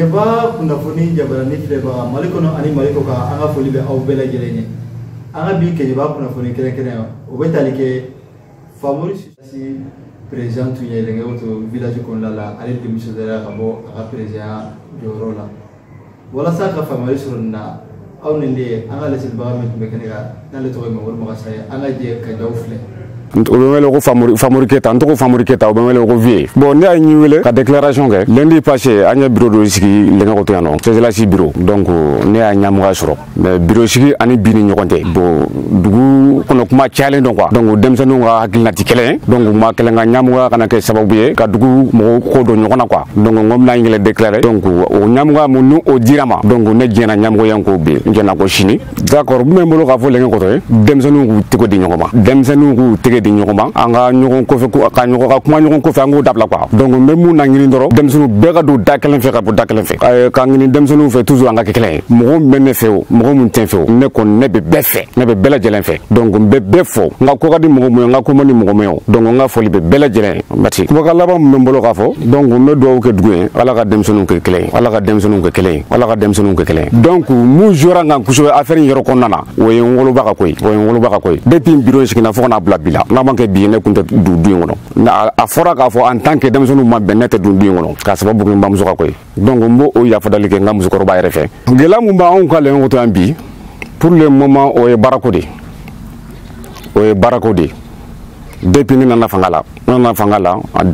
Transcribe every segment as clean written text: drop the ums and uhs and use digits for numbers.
Kenyaba kunnafoni jabarani filɛbaga Mali kɔnɔ ani Mali kɔ kan an ka foli bɛ aw bɛɛ lajɛlen ye. An ka bi Kenyaba kunnafoni kɛrɛnkɛrɛn o bɛ tali kɛ Famori Sise président tun ye Lɛnkɛboto village kɔnɔna la ale démissionnaire ka bɔ a ka président jɔyɔrɔ la. Walasa ka faamuyali sɔrɔ nin na aw ni de an ka laselibaga min tun bɛ kɛnɛ kan n'ale tɔgɔ ye Mamadu Magasa ye an ka jɛ ka jaw filɛ. O bɛ wele ko Famori Keta n tɔgɔ Famori Keta o bɛ wele ko Vie. Bon ne y'a ɲi wele ka déclaration kɛ lundi passé an ye bureau dɔ sigi Lɛnkɛboto yan nɔ CCLAC bureau donc ne y'a ɲɛmɔgɔya sɔrɔ mais bureau sigi ani bi ni ɲɔgɔn tɛ bon dugu kɔnɔ kuma cayalen dɔn quoi donc denmisɛnninw ka hakilina tɛ kelen ye donc ma kelen ka ɲɛmɔgɔya kana kɛ sababu ye ka dugu mɔgɔw ko dɔn ɲɔgɔn na quoi donc n ko bɛna n yɛlɛ déclarer donc o ɲɛmɔgɔya mun ni o dira ma donc ne jɛna ɲɛmɔgɔya ko bi n jɛna ko sini d'accord min bɛ n bolo k'a fɔ Lɛnkɛboto ye denmisɛnninw k'u tɛgɛ di ɲɔgɔn ma denmisɛnninw k'u tɛgɛ di ɲɔgɔn ma an ka ɲɔgɔn kɔfɛ ka ɲɔgɔn ka kuma ɲɔgɔn kɔfɛ an k'o dabila quoi donc n bɛ mun na ɲini dɔrɔn denmisɛnninw bɛɛ ka don da kelen fɛ ka bɔ da kelen fɛ ka ɲini denmisɛnninw fɛ toujours an ka kɛ kelen ye mɔgɔ min bɛ ne fɛ o mɔgɔ min tɛ n fɛ o ne kɔni ne bɛ bɛɛ fɛ ne bɛ bɛɛ lajɛlen fɛ donc n bɛ bɛɛ fɔ n ka ko ka di mɔgɔ min ye n ka ko man di mɔgɔ min ye donc n ka foli bɛ bɛɛ lajɛlen ye merci kumakan laban min bɛ n bolo k'a fɔ donc n bɛ dugawu kɛ dugu ye ala ka denmisɛnninw kɛ kelen ye ala ka denmisɛnninw kɛ kelen ye ala ka denmisɛnninw kɛ kelen ye donc mun jouera n kan kosɛbɛ affaire in yɛrɛ kɔnɔna na o ye n woloba ka ko ye o ye n woloba ka ko ye depuis bureau sigira fo ka n'a bila bi la n'a ma kɛ bi ye ne tun tɛ du in kɔnɔ a fɔra k'a fɔ en tant que denmisɛnninw ma bɛn ne tɛ du in kɔnɔ k'a sababu kɛ n bamuso ka ko ye donc n b'o yafadali kɛ n ka musokɔrɔba yɛrɛ fɛ gɛlɛya mun b'anw ka Lɛnkɛboto yan bi pour le moment o ye baarako de o ye baarako de depuis ne nana fanga la en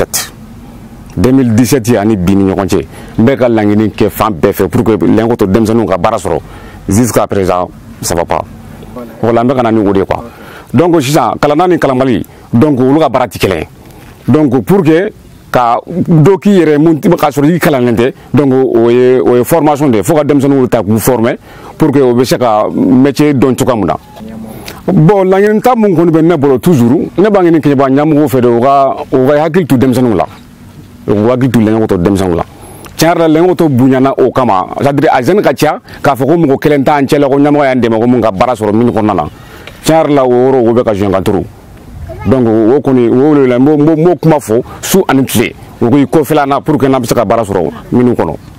2017 ani bi ni ɲɔgɔn cɛ n bɛ ka laɲini kɛ fan bɛɛ fɛ pour que Lɛnkɛboto denmisɛnninw ka baara sɔrɔ jusqu'à présent ça va pas wala n bɛ ka na ni o de quoi donc sisan kalanna ni kalanbali donc olu ka baara tɛ kelen ye donc pour que ka dɔ k'i yɛrɛ mun k'a sɔrɔ i kalannen tɛ donc o ye formation de fo ka denmisɛnninw ta k'u former pour que o bɛ se ka métier dɔn cogoya min na bon laɲini ta mun kɔni bɛ ne bolo toujours ne b'a ɲini Keɲeba ɲɛmɔgɔw fɛ de u ka hakili to denmisɛnninw la u ka hakili to Lɛnkɛboto denmisɛnninw la tiɲɛ yɛrɛ la Lɛnkɛboto bonyana o kama c'est à dire a jeune ka ca k'a fɔ ko mɔgɔ kelen t'an cɛ la ko ɲɛmɔgɔ y'an dɛmɛ ko mun ka baara sɔrɔ min kɔnɔna na tiɲɛ yɛrɛ la o yɔrɔ o bɛ ka jouer kan trop donc o kɔni o de la n b'o kuma fɔ su ani tile u k'i kɔfɛla na pour que n'a bɛ se ka baara sɔrɔ minnu kɔnɔ.